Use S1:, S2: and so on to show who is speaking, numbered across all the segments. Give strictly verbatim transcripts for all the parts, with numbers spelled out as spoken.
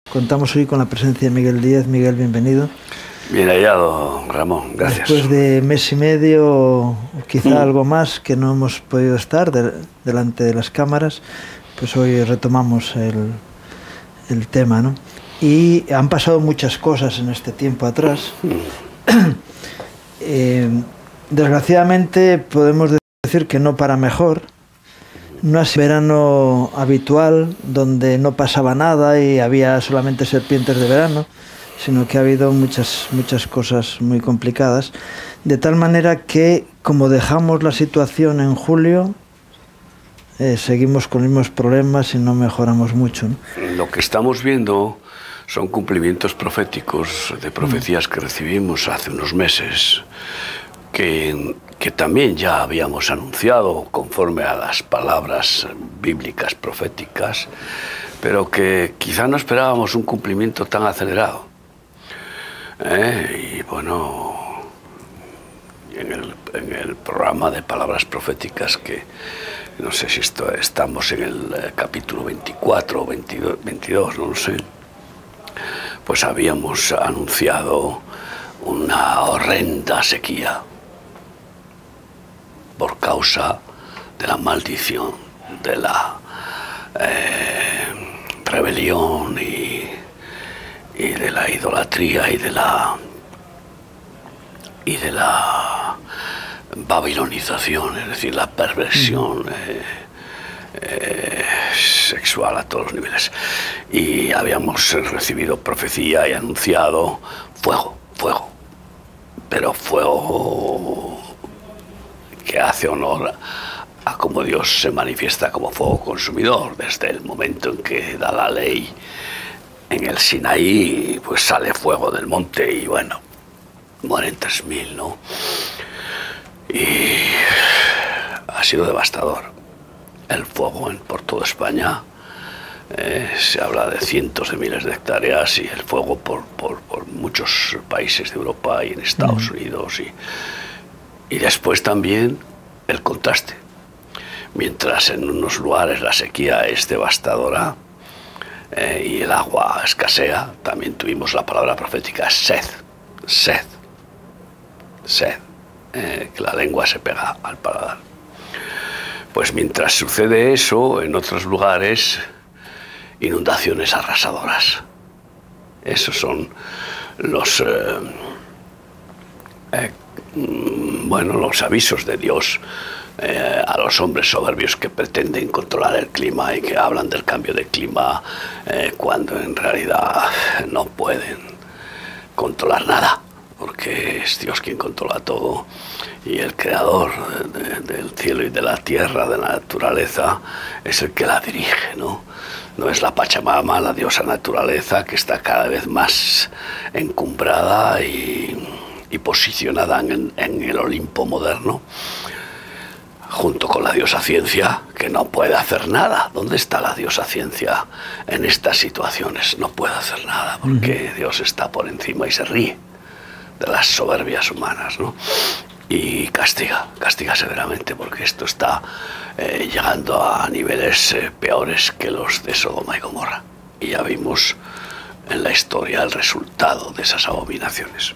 S1: Contamos hoy con la presencia de Miguel Díez. Miguel, bienvenido.
S2: Bien hallado, Ramón, gracias.
S1: Después de mes y medio, quizá mm. algo más, que no hemos podido estar de, delante de las cámaras, pues hoy retomamos el, el tema, ¿no? Y han pasado muchas cosas en este tiempo atrás. Mm. eh, desgraciadamente podemos decir que no para mejor. No es verano habitual, donde no pasaba nada y había solamente serpientes de verano, sino que ha habido muchas, muchas cosas muy complicadas, de tal manera que, como dejamos la situación en julio, eh, seguimos con los mismos problemas y no mejoramos mucho, ¿no?
S2: Lo que estamos viendo son cumplimientos proféticos de profecías que recibimos hace unos meses, que, que también ya habíamos anunciado conforme a las palabras bíblicas proféticas, pero que quizá no esperábamos un cumplimiento tan acelerado. ¿Eh? Y bueno, en el, en el programa de palabras proféticas, que no sé si esto, estamos en el eh, capítulo veinticuatro o veintidós, no lo sé, pues habíamos anunciado una horrenda sequía por causa de la maldición, de la eh, rebelión y, y de la idolatría y de la y de la babilonización, es decir, la perversión eh, eh, sexual a todos los niveles. Y habíamos recibido profecía y anunciado fuego, fuego, pero fuego que hace honor a cómo Dios se manifiesta como fuego consumidor. Desde el momento en que da la ley en el Sinaí, pues sale fuego del monte y bueno, mueren tres mil, ¿no? Y ha sido devastador el fuego en, por toda España. Eh, se habla de cientos de miles de hectáreas y el fuego por, por, por muchos países de Europa y en Estados mm. Unidos. Y, y después también el contraste. Mientras en unos lugares la sequía es devastadora eh, y el agua escasea, también tuvimos la palabra profética sed, sed, sed, eh, que la lengua se pega al paladar. Pues mientras sucede eso, en otros lugares, inundaciones arrasadoras. Esos son los, eh, eh, bueno, los avisos de Dios eh, a los hombres soberbios que pretenden controlar el clima y que hablan del cambio de clima eh, cuando en realidad no pueden controlar nada, porque es Dios quien controla todo y el creador de, de, del cielo y de la tierra, de la naturaleza, es el que la dirige, ¿no? No es la Pachamama, la diosa naturaleza, que está cada vez más encumbrada y, y posicionada en, en el Olimpo moderno, junto con la diosa ciencia, que no puede hacer nada. ¿Dónde está la diosa ciencia en estas situaciones? No puede hacer nada, porque Dios está por encima y se ríe de las soberbias humanas, ¿no? Y castiga, castiga severamente, porque esto está eh, llegando a niveles eh, peores que los de Sodoma y Gomorra. Y ya vimos en la historia el resultado de esas abominaciones.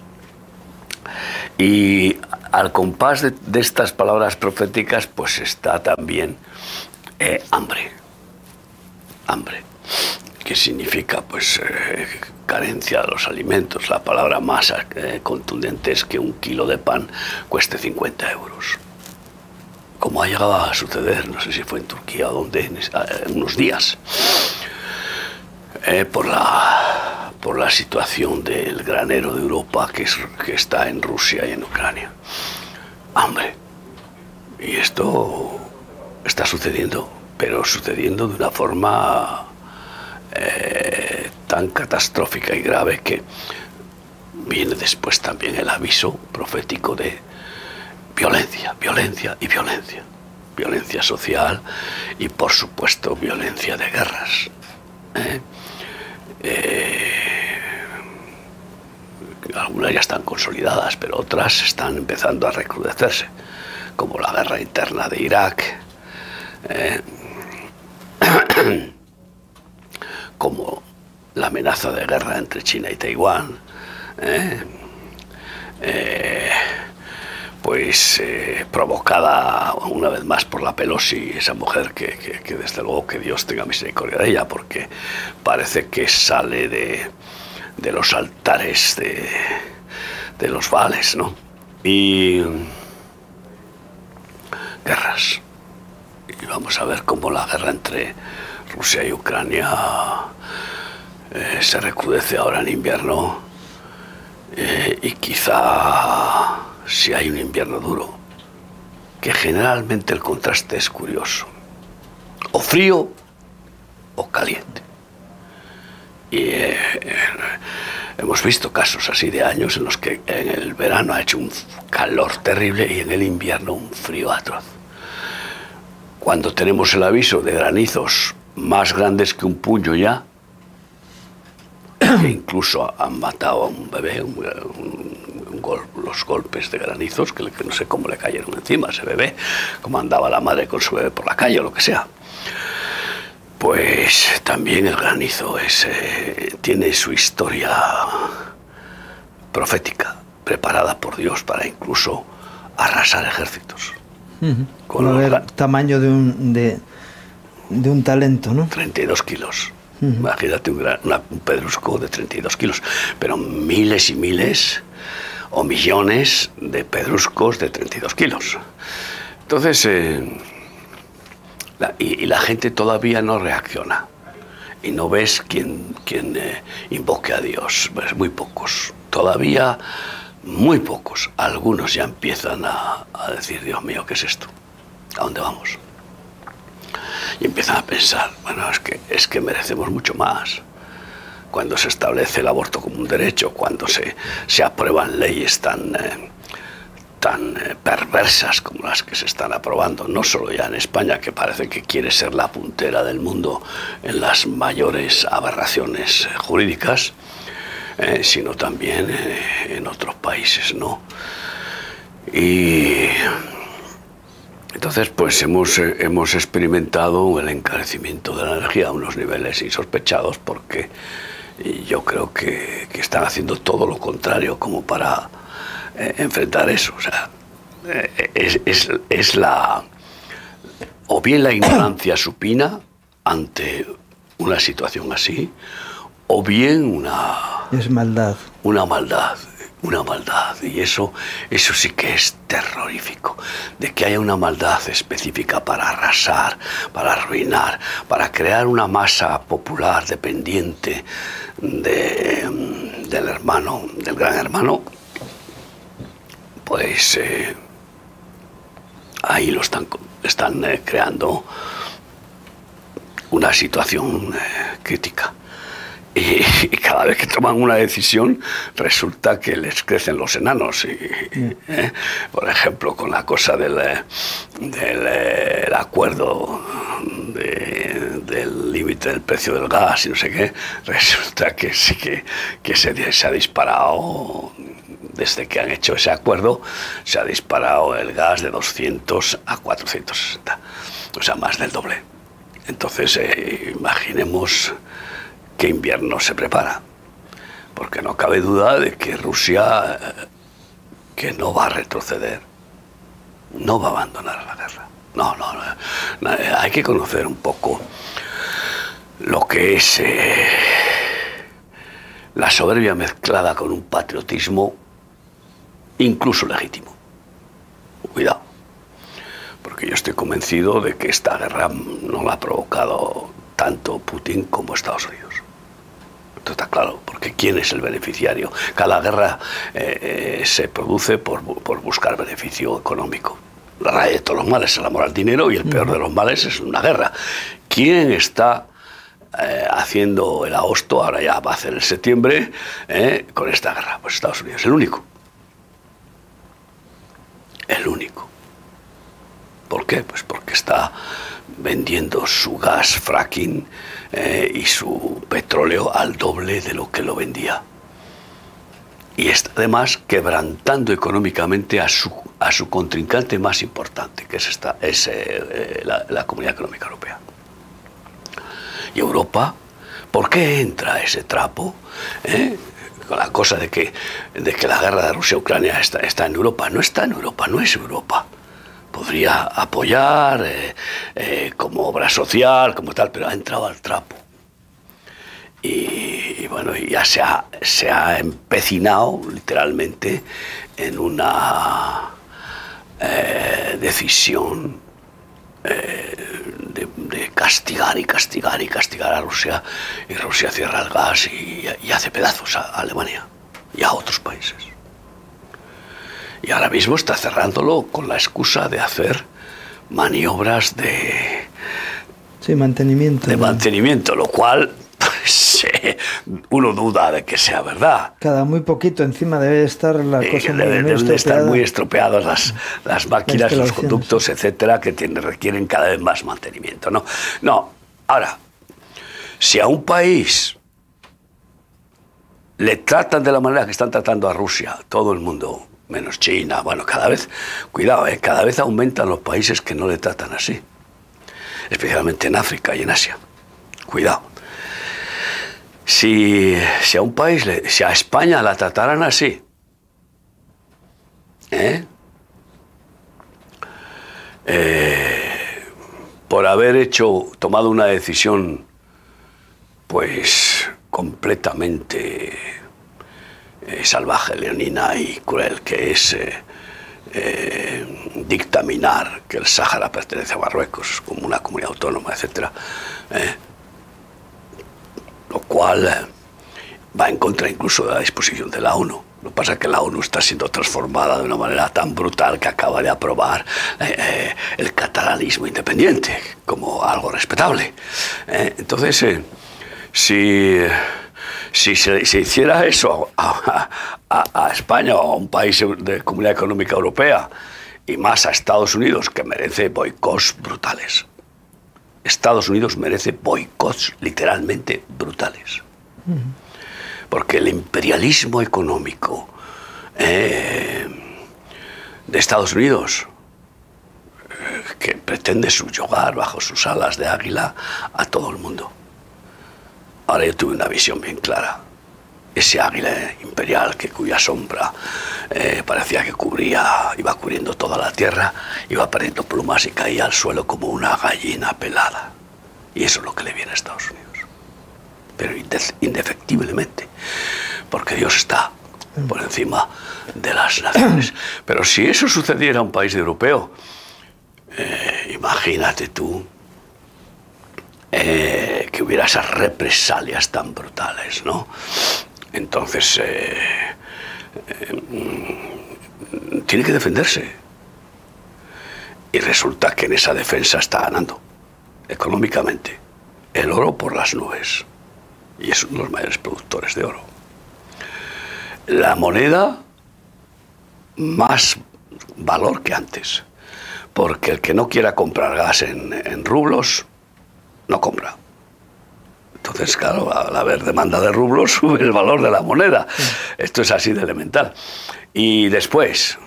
S2: Y al compás de, de estas palabras proféticas, pues está también eh, hambre. Hambre. ¿Qué significa? Pues eh, carencia de los alimentos. La palabra más eh, contundente es que un kilo de pan cueste cincuenta euros. Como ha llegado a suceder, no sé si fue en Turquía o donde, en, en unos días, eh, por, la, por la situación del granero de Europa que, es, que está en Rusia y en Ucrania. Hambre. Y esto está sucediendo, pero sucediendo de una forma Eh, tan catastrófica y grave que viene después también el aviso profético de violencia, violencia y violencia. Violencia social y, por supuesto, violencia de guerras. ¿Eh? Eh, algunas ya están consolidadas, pero otras están empezando a recrudecerse, como la guerra interna de Irak, eh, como la amenaza de guerra entre China y Taiwán, ¿eh? Eh, pues eh, provocada una vez más por la Pelosi, esa mujer que, que, que desde luego que Dios tenga misericordia de ella, porque parece que sale de, de los altares de, de los Baales, ¿no? Y guerras. Y vamos a ver cómo la guerra entre Rusia y Ucrania eh, se recrudece ahora en invierno, eh, y quizá si hay un invierno duro, que generalmente el contraste es curioso, o frío o caliente. Y eh, eh, hemos visto casos así de años en los que en el verano ha hecho un calor terrible y en el invierno un frío atroz. Cuando tenemos el aviso de granizos más grandes que un puño ya, que incluso han matado a un bebé, un, un, un gol, los golpes de granizos, que, que no sé cómo le cayeron encima a ese bebé, como andaba la madre con su bebé por la calle o lo que sea. Pues también el granizo es, eh, tiene su historia profética, preparada por Dios para incluso arrasar ejércitos.
S1: Uh-huh. Con el ver, tamaño de un, de, de un talento, ¿no?
S2: treinta y dos kilos. Uh-huh. Imagínate un, gran, una, un pedrusco de treinta y dos kilos, pero miles y miles o millones de pedruscos de treinta y dos kilos. Entonces, eh, la, y, y la gente todavía no reacciona. Y no ves quien, quien eh, invoque a Dios. Pues muy pocos. Todavía muy pocos. Algunos ya empiezan a, a decir, Dios mío, ¿qué es esto? ¿A dónde vamos? Y empiezan a pensar, bueno, es que, es que merecemos mucho más. Cuando se establece el aborto como un derecho, cuando se, se aprueban leyes tan, eh, tan eh, perversas como las que se están aprobando, no solo ya en España, que parece que quiere ser la puntera del mundo en las mayores aberraciones eh, jurídicas, eh, sino también eh, en otros países, ¿no? Y entonces, pues hemos, eh, hemos experimentado el encarecimiento de la energía a unos niveles insospechados, porque yo creo que, que están haciendo todo lo contrario como para eh, enfrentar eso. O sea, eh, es, es, es la o bien la ignorancia supina ante una situación así, o bien una
S1: es maldad,
S2: una maldad. Una maldad, y eso, eso sí que es terrorífico, de que haya una maldad específica para arrasar, para arruinar, para crear una masa popular dependiente de, del hermano, del gran hermano. Pues eh, ahí lo están, están eh, creando una situación eh, crítica. Y, y cada vez que toman una decisión resulta que les crecen los enanos. Y, ¿eh? Por ejemplo, con la cosa del, del el acuerdo de, del límite del precio del gas y no sé qué, resulta que sí que, que se, se ha disparado, desde que han hecho ese acuerdo, se ha disparado el gas de doscientos a cuatrocientos sesenta, o sea, más del doble. Entonces, eh, imaginemos qué invierno se prepara, porque no cabe duda de que Rusia, eh, que no va a retroceder, no va a abandonar la guerra. No, no, no, no, hay que conocer un poco lo que es eh, la soberbia mezclada con un patriotismo incluso legítimo. Cuidado, porque yo estoy convencido de que esta guerra no la ha provocado tanto Putin como Estados Unidos. Esto está claro, porque ¿quién es el beneficiario? Cada guerra eh, eh, se produce por, por buscar beneficio económico. La raíz de todos los males es el amor al dinero, y el peor de los males es una guerra. ¿Quién está eh, haciendo el agosto, ahora ya va a hacer el septiembre, eh, con esta guerra? Pues Estados Unidos, el único. El único. ¿Por qué? Pues porque está vendiendo su gas fracking eh, y su petróleo al doble de lo que lo vendía. Y está además quebrantando económicamente a su, a su contrincante más importante, que es, esta, es eh, la, la Comunidad Económica Europea. Y Europa, ¿Por qué entra ese trapo? ¿Eh? Con la cosa de que, de que la guerra de Rusia-Ucrania está, está en Europa. No está en Europa, no es Europa. Podría apoyar eh, eh, como obra social, como tal, pero ha entrado al trapo. Y, y bueno, ya se ha, se ha empecinado literalmente en una eh, decisión eh, de, de castigar y castigar y castigar a Rusia, y Rusia cierra el gas y, y hace pedazos a, a Alemania y a otros países. Y ahora mismo está cerrándolo con la excusa de hacer maniobras de...
S1: Sí, mantenimiento.
S2: De mantenimiento, lo cual pues, uno duda de que sea verdad.
S1: Cada muy poquito encima debe estar la
S2: eh,
S1: cosa
S2: debe,
S1: muy, muy
S2: deben de estar muy
S1: estropeada.
S2: estropeadas las, las máquinas, los conductos, etcétera, que tienen, requieren cada vez más mantenimiento. No, no. Ahora, si a un país le tratan de la manera que están tratando a Rusia, todo el mundo, menos China, bueno, cada vez, cuidado, eh, cada vez aumentan los países que no le tratan así, especialmente en África y en Asia. Cuidado. Si, si a un país, le, si a España la trataran así, ¿eh? Eh, por haber hecho, tomado una decisión, pues, completamente eh, salvaje, leonina y cruel, que es eh, eh, dictaminar que el Sáhara pertenece a Marruecos como una comunidad autónoma, etcétera, eh, lo cual eh, va en contra incluso de la disposición de la ONU. Lo que pasa es que la ONU está siendo transformada de una manera tan brutal que acaba de aprobar eh, eh, el catalanismo independiente como algo respetable. Eh, entonces, eh, si, si se, se hiciera eso a, a, a España o a un país de Comunidad Económica Europea, y más a Estados Unidos, que merece boicots brutales. Estados Unidos merece boicots literalmente brutales. Uh-huh. Porque el imperialismo económico eh, de Estados Unidos, eh, que pretende subyugar bajo sus alas de águila a todo el mundo. Ahora yo tuve una visión bien clara. Ese águila imperial que cuya sombra eh, parecía que cubría, iba cubriendo toda la tierra, iba perdiendo plumas y caía al suelo como una gallina pelada. Y eso es lo que le viene a Estados Unidos. Pero indefectiblemente, porque Dios está por encima de las naciones. Pero si eso sucediera a un país europeo, eh, imagínate tú eh, que hubiera esas represalias tan brutales, ¿no? Entonces, eh, eh, tiene que defenderse. Y resulta que en esa defensa está ganando, económicamente. El oro por las nubes. Y es uno de los mayores productores de oro. La moneda, más valor que antes. Porque el que no quiera comprar gas en, en rublos, no compra. Entonces, claro, al haber demanda de rublos, sube el valor de la moneda. Sí. Esto es así de elemental. Y después,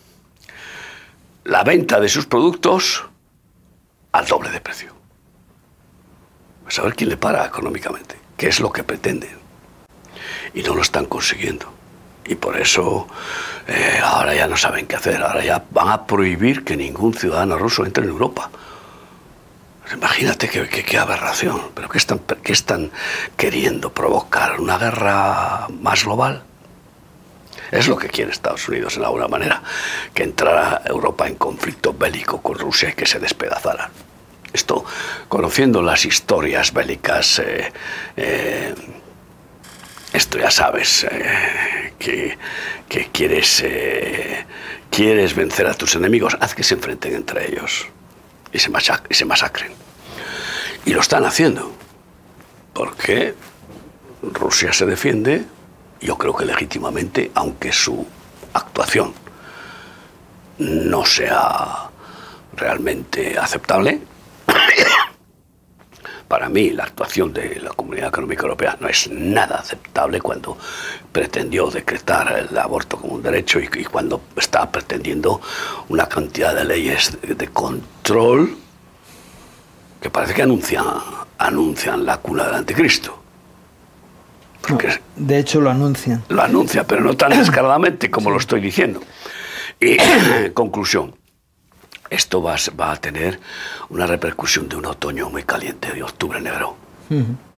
S2: la venta de sus productos al doble de precio. A saber quién le para económicamente, qué es lo que pretenden. Y no lo están consiguiendo. Y por eso eh, ahora ya no saben qué hacer. Ahora ya van a prohibir que ningún ciudadano ruso entre en Europa. Imagínate qué, qué, qué aberración, pero ¿qué están, qué están queriendo provocar? ¿Una guerra más global? Es lo que quiere Estados Unidos en alguna manera, que entrara Europa en conflicto bélico con Rusia y que se despedazaran. Esto, conociendo las historias bélicas, eh, eh, esto ya sabes, eh, que, que quieres, eh, quieres vencer a tus enemigos, haz que se enfrenten entre ellos. Y se, machac y se masacren. Y lo están haciendo. Porque Rusia se defiende, yo creo que legítimamente, aunque su actuación no sea realmente aceptable. Para mí, la actuación de la Comunidad Económica Europea no es nada aceptable cuando pretendió decretar el aborto como un derecho y, y cuando está pretendiendo una cantidad de leyes de, de control que parece que anuncian, anuncian la cuna del anticristo. Porque
S1: no, de hecho lo anuncian.
S2: Lo anuncia, pero no tan descaradamente como sí. lo estoy diciendo. Y conclusión, esto va, va a tener una repercusión de un otoño muy caliente, de octubre negro. Uh-huh.